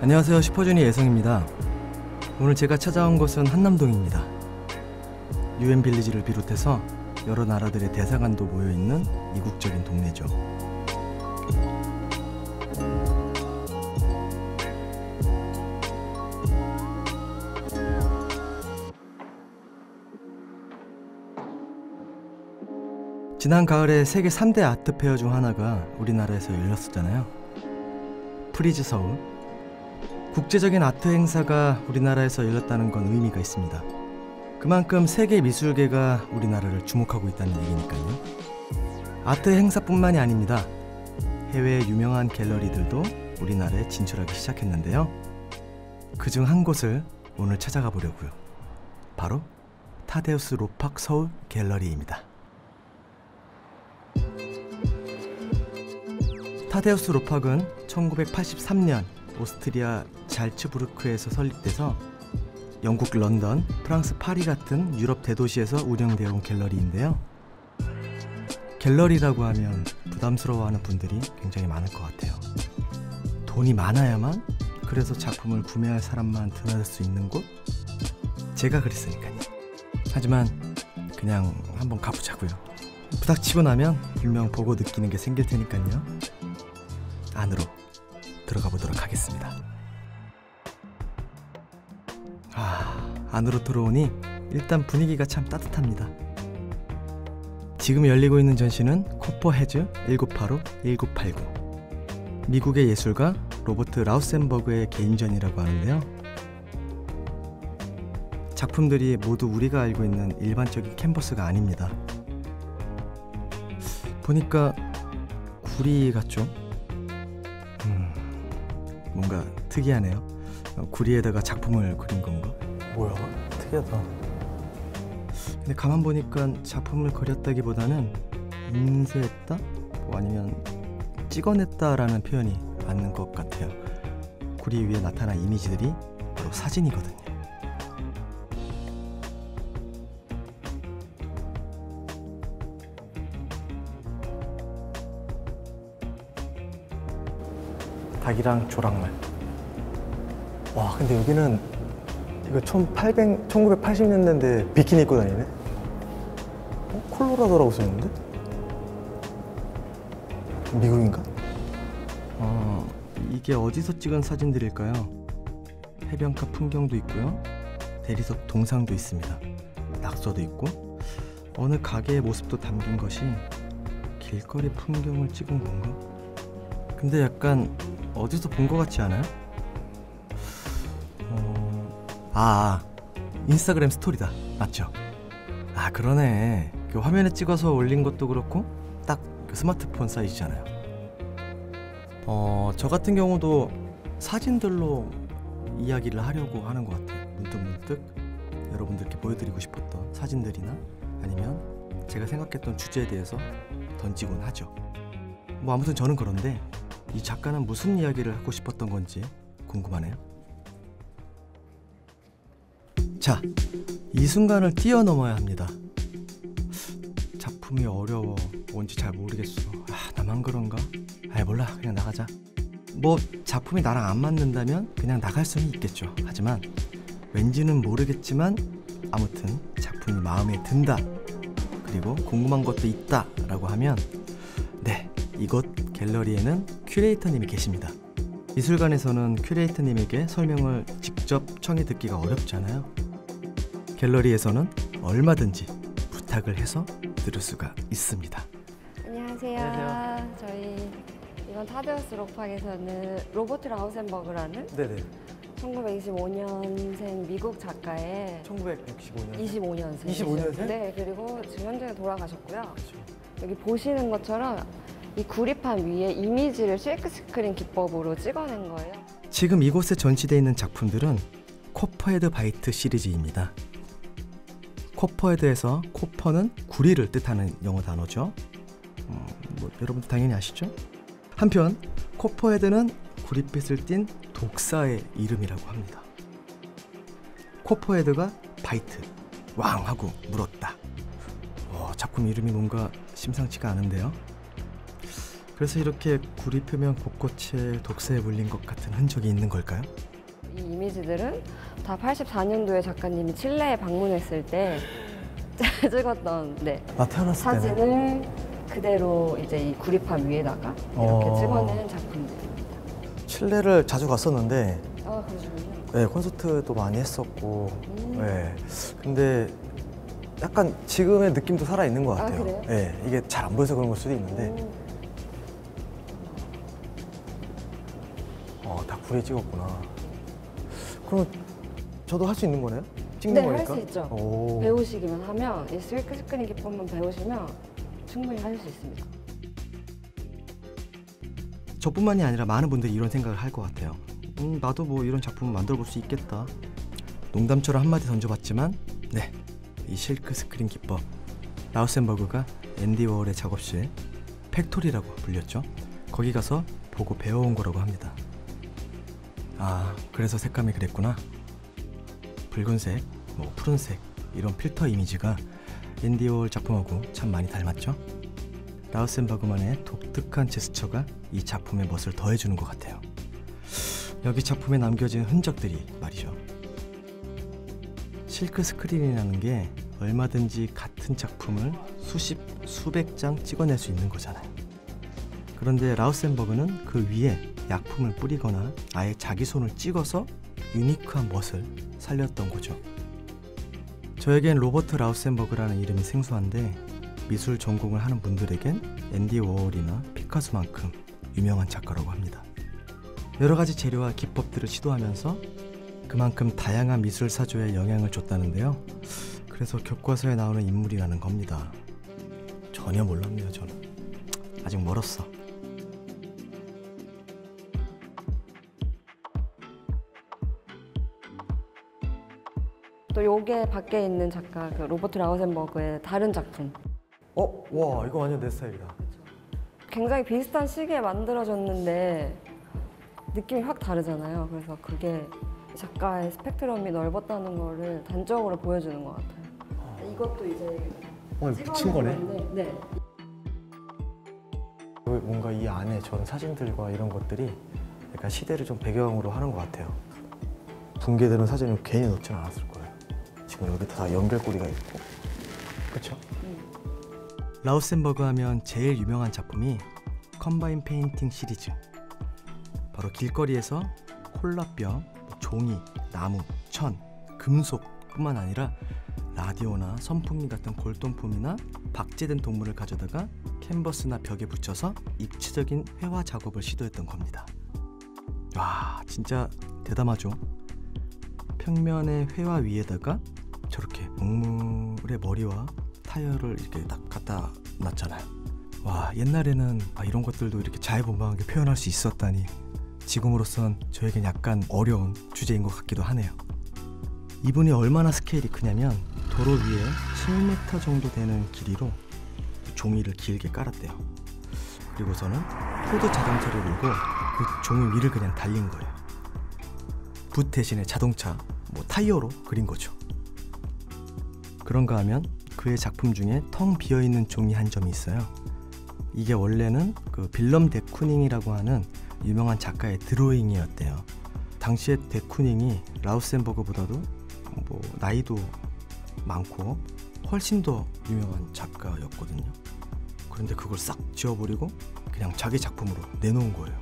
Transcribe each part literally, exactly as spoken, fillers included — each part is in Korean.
안녕하세요, 슈퍼주니어 예성입니다. 오늘 제가 찾아온 곳은 한남동입니다. 유엔빌리지를 비롯해서 여러 나라들의 대사관도 모여있는 이국적인 동네죠. 지난 가을에 세계 삼 대 아트 페어 중 하나가 우리나라에서 열렸었잖아요. 프리즈 서울. 국제적인 아트 행사가 우리나라에서 열렸다는 건 의미가 있습니다. 그만큼 세계 미술계가 우리나라를 주목하고 있다는 얘기니까요. 아트 행사뿐만이 아닙니다. 해외의 유명한 갤러리들도 우리나라에 진출하기 시작했는데요. 그중 한 곳을 오늘 찾아가 보려고요. 바로 타데우스 로팍 서울 갤러리입니다. 타데우스 로팍은 천구백팔십삼 년 오스트리아 잘츠부르크에서 설립돼서 영국 런던, 프랑스 파리 같은 유럽 대도시에서 운영되어 온 갤러리인데요. 갤러리라고 하면 부담스러워하는 분들이 굉장히 많을 것 같아요. 돈이 많아야만, 그래서 작품을 구매할 사람만 드나들 수 있는 곳? 제가 그랬으니까요. 하지만 그냥 한번 가보자고요. 부닥치고 나면 분명 보고 느끼는 게 생길 테니까요. 안으로 들어가 보도록 하겠습니다. 아, 안으로 들어오니 일단 분위기가 참 따뜻합니다. 지금 열리고 있는 전시는 코퍼헤즈 천구백팔십오 천구백팔십구. 미국의 예술가 로버트 라우센버그의 개인전이라고 하는데요. 작품들이 모두 우리가 알고 있는 일반적인 캔버스가 아닙니다. 보니까 구리 같죠? 음, 뭔가 특이하네요. 구리에다가 작품을 그린 건가? 뭐야? 특이하다. 근데 가만 보니까 작품을 그렸다기보다는 인쇄했다? 뭐 아니면 찍어냈다라는 표현이 맞는 것 같아요. 구리 위에 나타난 이미지들이 바로 사진이거든요. 닭이랑 조랑말. 와, 근데 여기는 이거 천팔백, 천구백팔십 년대인데 비키니 입고 다니네? 어? 콜로라도라고 써있는데? 미국인가? 어, 이게 어디서 찍은 사진들일까요? 해변가 풍경도 있고요. 대리석 동상도 있습니다. 낙서도 있고, 어느 가게의 모습도 담긴 것이 길거리 풍경을 찍은 건가? 근데 약간 어디서 본 것 같지 않아요? 어... 아, 인스타그램 스토리다. 맞죠? 아, 그러네. 그 화면에 찍어서 올린 것도 그렇고 딱 그 스마트폰 사이즈잖아요. 어, 저 같은 경우도 사진들로 이야기를 하려고 하는 것 같아요. 문득문득 여러분들께 보여드리고 싶었던 사진들이나 아니면 제가 생각했던 주제에 대해서 던지곤 하죠. 뭐 아무튼 저는 그런데 이 작가는 무슨 이야기를 하고 싶었던 건지 궁금하네요. 자, 이 순간을 뛰어넘어야 합니다. 작품이 어려워, 뭔지 잘 모르겠어. 아, 나만 그런가? 아이, 몰라, 그냥 나가자. 뭐 작품이 나랑 안 맞는다면 그냥 나갈 수는 있겠죠. 하지만 왠지는 모르겠지만 아무튼 작품이 마음에 든다, 그리고 궁금한 것도 있다 라고 하면, 네, 이곳 갤러리에는 큐레이터님이 계십니다. 미술관에서는 큐레이터님에게 설명을 직접 청해 듣기가 어렵잖아요. 갤러리에서는 얼마든지 부탁을 해서 들을 수가 있습니다. 안녕하세요. 안녕하세요. 저희 이번 타데우스 로팍에서는 로버트 라우센버그라는 네네. 천구백이십오 년생 미국 작가의 천구백육십오 년. 이십오 년생. 이십오 년생? 네, 그리고 지금 현재 돌아가셨고요. 그렇죠. 여기 보시는 것처럼 이 구리판 위에 이미지를 실크스크린 기법으로 찍어낸 거예요. 지금 이곳에 전시되어 있는 작품들은 코퍼헤드 바이트 시리즈입니다. 코퍼헤드에서 코퍼는 구리를 뜻하는 영어 단어죠. 음, 뭐 여러분도 당연히 아시죠? 한편 코퍼헤드는 구릿빛을 띤 독사의 이름이라고 합니다. 코퍼헤드가 바이트, 왕 하고 물었다. 어, 작품 이름이 뭔가 심상치가 않은데요. 그래서 이렇게 구리 표면 곳곳에 독서에 물린 것 같은 흔적이 있는 걸까요? 이 이미지들은 다 팔십사 년도에 작가님이 칠레에 방문했을 때 찍었던 네, 나 태어났을 때는 사진을 그대로 이제 이 구리판 위에다가 이렇게 어. 찍어낸 작품들입니다. 칠레를 자주 갔었는데 아, 그러시군요. 네, 콘서트도 많이 했었고 음. 네. 근데 약간 지금의 느낌도 살아있는 것 아, 같아요. 그래요? 네, 이게 잘 안 보여서 그런 걸 수도 있는데 음. 어, 다 구리에 찍었구나. 그럼 저도 할 수 있는 거네요? 찍는 네, 거니까? 할 수 있죠. 오. 배우시기만 하면 이 스웨크 스크린 기법만 배우시면 충분히 하실 수 있습니다. 저뿐만이 아니라 많은 분들이 이런 생각을 할 것 같아요. 음, 나도 뭐 이런 작품을 만들어 볼 수 있겠다. 농담처럼 한마디 던져봤지만 네, 이 실크 스크린 기법 라우센버그가 앤디 워홀의 작업실 팩토리라고 불렸죠. 거기 가서 보고 배워온 거라고 합니다. 아, 그래서 색감이 그랬구나. 붉은색, 뭐 푸른색 이런 필터 이미지가 앤디 워홀 작품하고 참 많이 닮았죠. 라우센버그만의 독특한 제스처가 이 작품의 멋을 더해주는 것 같아요. 여기 작품에 남겨진 흔적들이 말이죠. 실크 스크린이라는 게 얼마든지 같은 작품을 수십, 수백 장 찍어낼 수 있는 거잖아요. 그런데 라우센버그는 그 위에 약품을 뿌리거나 아예 자기 손을 찍어서 유니크한 멋을 살렸던 거죠. 저에겐 로버트 라우센버그라는 이름이 생소한데 미술 전공을 하는 분들에겐 앤디 워홀이나 피카소만큼 유명한 작가라고 합니다. 여러 가지 재료와 기법들을 시도하면서 그만큼 다양한 미술 사조에 영향을 줬다는데요. 그래서 교과서에 나오는 인물이라는 겁니다. 전혀 몰랐네요, 저는. 아직 멀었어. 또 요게 밖에 있는 작가 그 로버트 라우센버그의 다른 작품. 어? 와, 이거 완전 내 스타일이다. 굉장히 비슷한 시기에 만들어졌는데 느낌이 확 다르잖아요. 그래서 그게 작가의 스펙트럼이 넓었다는 거를 단적으로 보여주는 것 같아요. 이것도 이제 어, 이거 붙인 거네? 건데, 네. 뭔가 이 안에 저런 사진들과 이런 것들이 약간 시대를 좀 배경으로 하는 것 같아요. 붕괴되는 사진을 괜히 넣지는 않았을 거예요. 지금 여기 다 연결고리가 있고, 그렇죠? 라우센버그 하면 제일 유명한 작품이 컴바인 페인팅 시리즈. 바로 길거리에서 콜라병, 종이, 나무, 천, 금속 뿐만 아니라 라디오나 선풍기 같은 골동품이나 박제된 동물을 가져다가 캔버스나 벽에 붙여서 입체적인 회화 작업을 시도했던 겁니다. 와, 진짜 대담하죠? 평면의 회화 위에다가 저렇게 동물의 머리와 타이어를 이렇게 딱 갖다 놨잖아요. 와, 옛날에는 아, 이런 것들도 이렇게 자유분방하게 표현할 수 있었다니 지금으로선 저에겐 약간 어려운 주제인 것 같기도 하네요. 이분이 얼마나 스케일이 크냐면 도로 위에 칠 미터 정도 되는 길이로 종이를 길게 깔았대요. 그리고서는 포드 자동차를 몰고 그 종이 위를 그냥 달린 거예요. 붓 대신에 자동차, 뭐 타이어로 그린 거죠. 그런가 하면 그의 작품 중에 텅 비어있는 종이 한 점이 있어요. 이게 원래는 그 빌럼 데쿠닝이라고 하는 유명한 작가의 드로잉이었대요. 당시에 데쿠닝이 라우센버그보다도 뭐 나이도 많고 훨씬 더 유명한 작가였거든요. 그런데 그걸 싹 지워버리고 그냥 자기 작품으로 내놓은 거예요.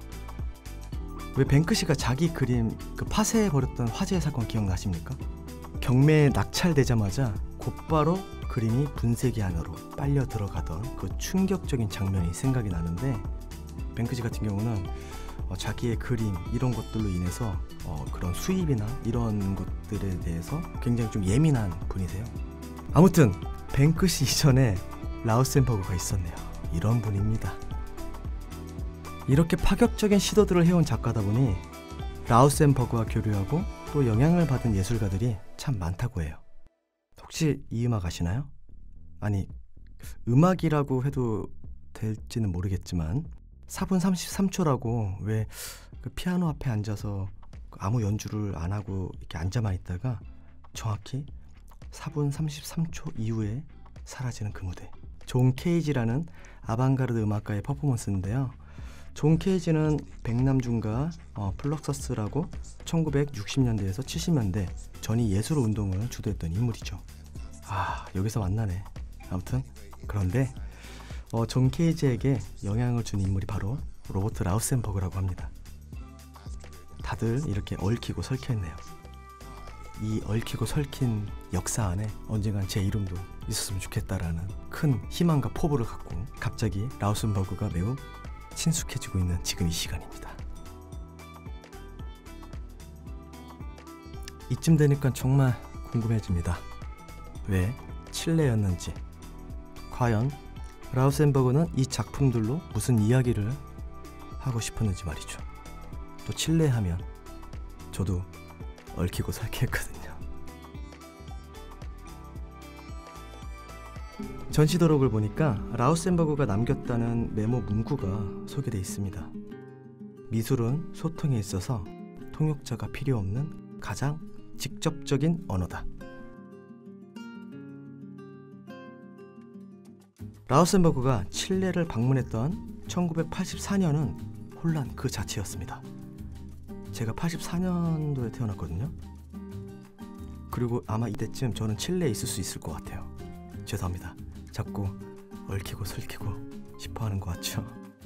왜 뱅크시가 자기 그림 그 파쇄해버렸던 화재의 사건 기억나십니까? 경매에 낙찰되자마자 곧바로 그림이 분쇄기 안으로 빨려 들어가던 그 충격적인 장면이 생각이 나는데, 뱅크시 같은 경우는 어, 자기의 그림 이런 것들로 인해서 어, 그런 수입이나 이런 것들에 대해서 굉장히 좀 예민한 분이세요. 아무튼 뱅크시 이전에 라우센버그가 있었네요. 이런 분입니다. 이렇게 파격적인 시도들을 해온 작가다 보니 라우센버그와 교류하고 또 영향을 받은 예술가들이 참 많다고 해요. 혹시 이 음악 아시나요? 아니, 음악이라고 해도 될지는 모르겠지만 사 분 삼십삼 초라고 왜 그 피아노 앞에 앉아서 아무 연주를 안 하고 이렇게 앉아만 있다가 정확히 사 분 삼십삼 초 이후에 사라지는 그 무대. 존 케이지라는 아방가르드 음악가의 퍼포먼스인데요. 존 케이지는 백남준과 어, 플럭서스라고 천구백육십 년대에서 칠십 년대 전위 예술 운동을 주도했던 인물이죠. 아, 여기서 만나네. 아무튼 그런데 어, 존 케이지에게 영향을 준 인물이 바로 로버트 라우센버그라고 합니다. 다들 이렇게 얽히고 설켰네요. 이 얽히고 설킨 역사 안에 언젠간 제 이름도 있었으면 좋겠다라는 큰 희망과 포부를 갖고 갑자기 라우센버그가 매우 친숙해지고 있는 지금 이 시간입니다. 이쯤 되니까 정말 궁금해집니다. 왜 칠레였는지, 과연 라우센버그는 이 작품들로 무슨 이야기를 하고 싶었는지 말이죠. 또 칠레 하면 저도 얽히고 설키했거든요. 전시도록을 보니까 라우센버그가 남겼다는 메모 문구가 소개되어 있습니다. 미술은 소통에 있어서 통역자가 필요 없는 가장 직접적인 언어다. 라우센버그가 칠레를 방문했던 천구백팔십사 년은 혼란 그 자체였습니다. 제가 팔십사 년도에 태어났거든요. 그리고 아마 이때쯤 저는 칠레에 있을 수 있을 것 같아요. 죄송합니다. 자꾸 얽히고 설키고 싶어하는 것 같죠.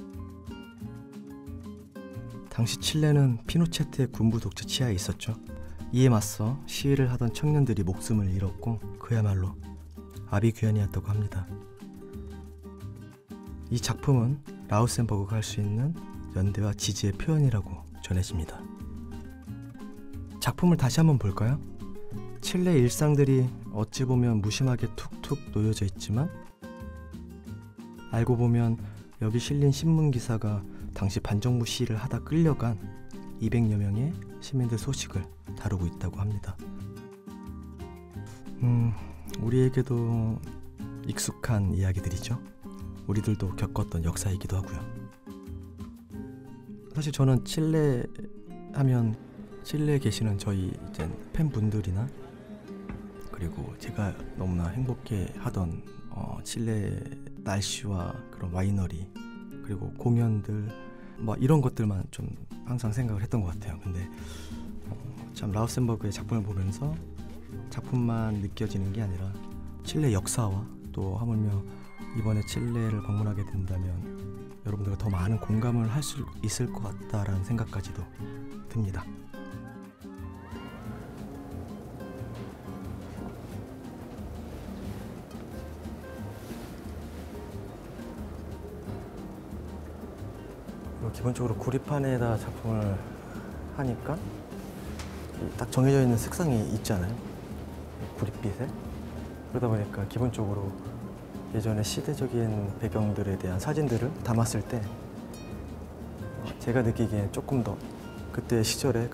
당시 칠레는 피노체트의 군부 독재 치하에 있었죠. 이에 맞서 시위를 하던 청년들이 목숨을 잃었고 그야말로 아비규환이었다고 합니다. 이 작품은 라우센버그가 할 수 있는 연대와 지지의 표현이라고 전해집니다. 작품을 다시 한번 볼까요? 칠레의 일상들이 어찌 보면 무심하게 툭툭 놓여져 있지만 알고 보면 여기 실린 신문기사가 당시 반정부 시위를 하다 끌려간 이백여 명의 시민들 소식을 다루고 있다고 합니다. 음, 우리에게도 익숙한 이야기들이죠. 우리들도 겪었던 역사이기도 하고요. 사실 저는 칠레 하면 칠레에 계시는 저희 이제 팬분들이나 그리고 제가 너무나 행복해 하던 어, 칠레 날씨와 그런 와이너리 그리고 공연들 뭐 이런 것들만 좀 항상 생각을 했던 것 같아요. 근데 어, 참 라우센버그의 작품을 보면서 작품만 느껴지는 게 아니라 칠레 역사와 또 하물며 이번에 칠레를 방문하게 된다면 여러분들과 더 많은 공감을 할 수 있을 것 같다라는 생각까지도 듭니다. 기본적으로 구리판에다 작품을 하니까 딱 정해져 있는 색상이 있잖아요. 구릿빛에. 그러다 보니까 기본적으로 예전의 시대적인 배경들에 대한 사진들을 담았을 때 제가 느끼기엔 조금 더 그때 시절의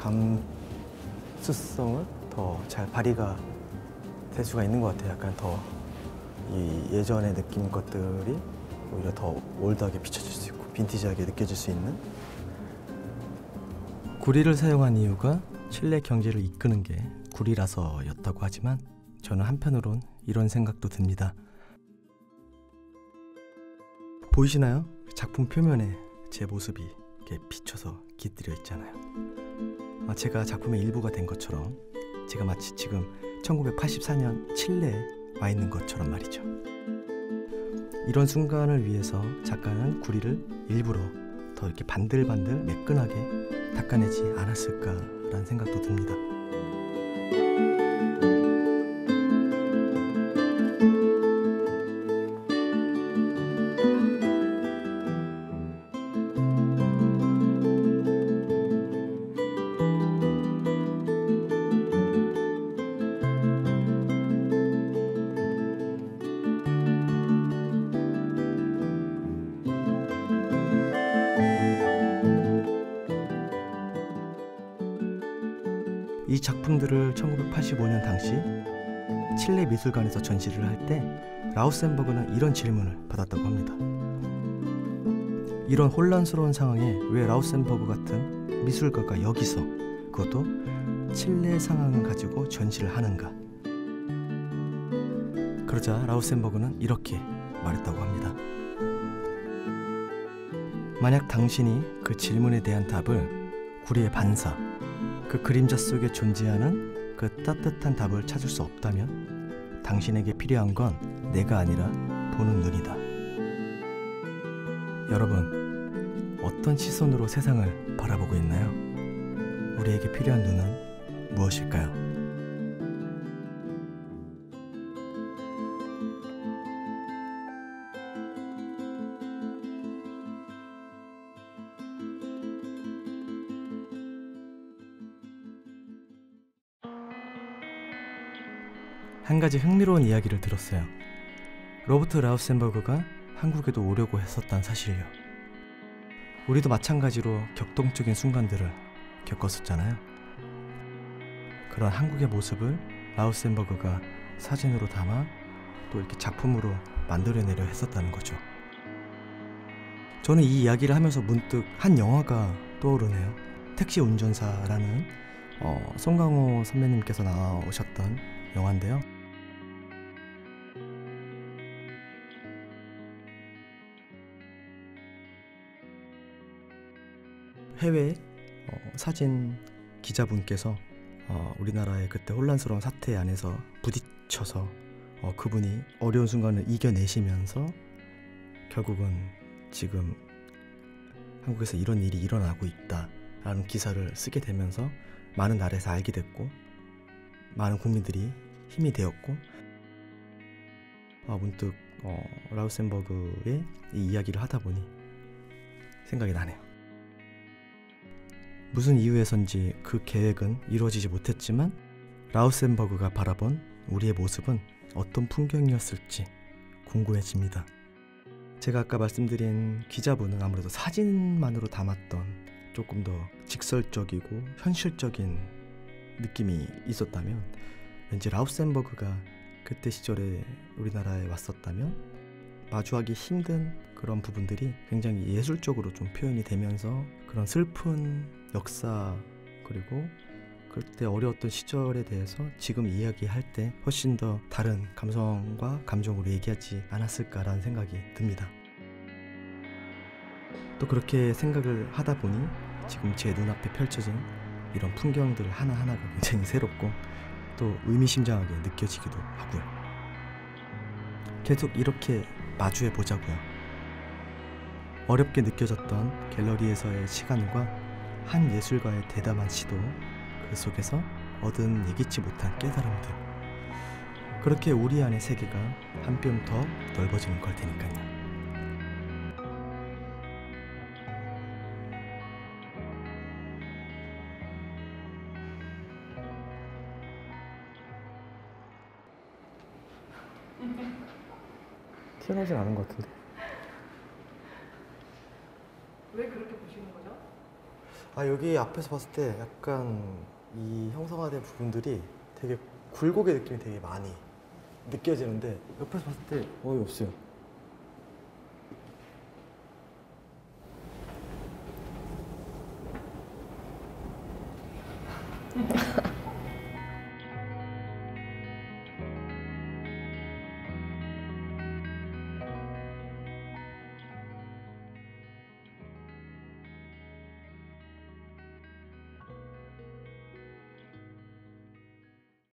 감수성을 더 잘 발휘가 될 수가 있는 것 같아요. 약간 더 이 예전의 느낌 것들이 오히려 더 올드하게 비춰질 수 있고 빈티지하게 느껴질 수 있는. 구리를 사용한 이유가 칠레 경제를 이끄는 게 구리라서였다고 하지만 저는 한편으론 이런 생각도 듭니다. 보이시나요? 작품 표면에 제 모습이 이렇게 비춰서 깃들여 있잖아요. 아, 제가 작품의 일부가 된 것처럼 제가 마치 지금 천구백팔십사 년 칠레에 와 있는 것처럼 말이죠. 이런 순간을 위해서 작가는 구리를 일부러 더 이렇게 반들반들 매끈하게 닦아내지 않았을까라는 생각도 듭니다. 이 작품들을 천구백팔십오 년 당시 칠레 미술관에서 전시를 할 때 라우센버그는 이런 질문을 받았다고 합니다. 이런 혼란스러운 상황에 왜 라우센버그 같은 미술가가 여기서, 그것도 칠레 상황을 가지고 전시를 하는가? 그러자 라우센버그는 이렇게 말했다고 합니다. 만약 당신이 그 질문에 대한 답을 구리의 반사, 그 그림자 속에 존재하는 그 따뜻한 답을 찾을 수 없다면 당신에게 필요한 건 내가 아니라 보는 눈이다. 여러분, 어떤 시선으로 세상을 바라보고 있나요? 우리에게 필요한 눈은 무엇일까요? 한 가지 흥미로운 이야기를 들었어요. 로버트 라우센버그가 한국에도 오려고 했었단 사실이요. 우리도 마찬가지로 격동적인 순간들을 겪었었잖아요. 그런 한국의 모습을 라우센버그가 사진으로 담아 또 이렇게 작품으로 만들어내려 했었다는 거죠. 저는 이 이야기를 하면서 문득 한 영화가 떠오르네요. 택시 운전사라는 어, 송강호 선배님께서 나오셨던 영화인데요. 해외 어, 사진 기자분께서 어, 우리나라의 그때 혼란스러운 사태 안에서 부딪혀서 어, 그분이 어려운 순간을 이겨내시면서 결국은 지금 한국에서 이런 일이 일어나고 있다라는 기사를 쓰게 되면서 많은 나라에서 알게 됐고 많은 국민들이 힘이 되었고 어, 문득 어, 라우센버그의 이 이야기를 하다 보니 생각이 나네요. 무슨 이유에선지 그 계획은 이루어지지 못했지만 라우센버그가 바라본 우리의 모습은 어떤 풍경이었을지 궁금해집니다. 제가 아까 말씀드린 기자분은 아무래도 사진만으로 담았던 조금 더 직설적이고 현실적인 느낌이 있었다면 왠지 라우센버그가 그때 시절에 우리나라에 왔었다면 마주하기 힘든 그런 부분들이 굉장히 예술적으로 좀 표현이 되면서 그런 슬픈 역사 그리고 그때 어려웠던 시절에 대해서 지금 이야기할 때 훨씬 더 다른 감성과 감정으로 얘기하지 않았을까라는 생각이 듭니다. 또 그렇게 생각을 하다 보니 지금 제 눈앞에 펼쳐진 이런 풍경들 하나하나가 굉장히 새롭고 또 의미심장하게 느껴지기도 하고요. 계속 이렇게 마주해 보자고요. 어렵게 느껴졌던 갤러리에서의 시간과 한 예술가의 대담한 시도, 그 속에서 얻은 예기치 못한 깨달음들, 그렇게 우리 안의 세계가 한 뼘 더 넓어지는 걸 테니까요. 튀어나오진 않은 것 같은데. 왜 그렇게 보시는 거죠? 아, 여기 앞에서 봤을 때 약간 이 형상화된 부분들이 되게 굴곡의 느낌이 되게 많이 느껴지는데 옆에서 봤을 때 거의 없어요.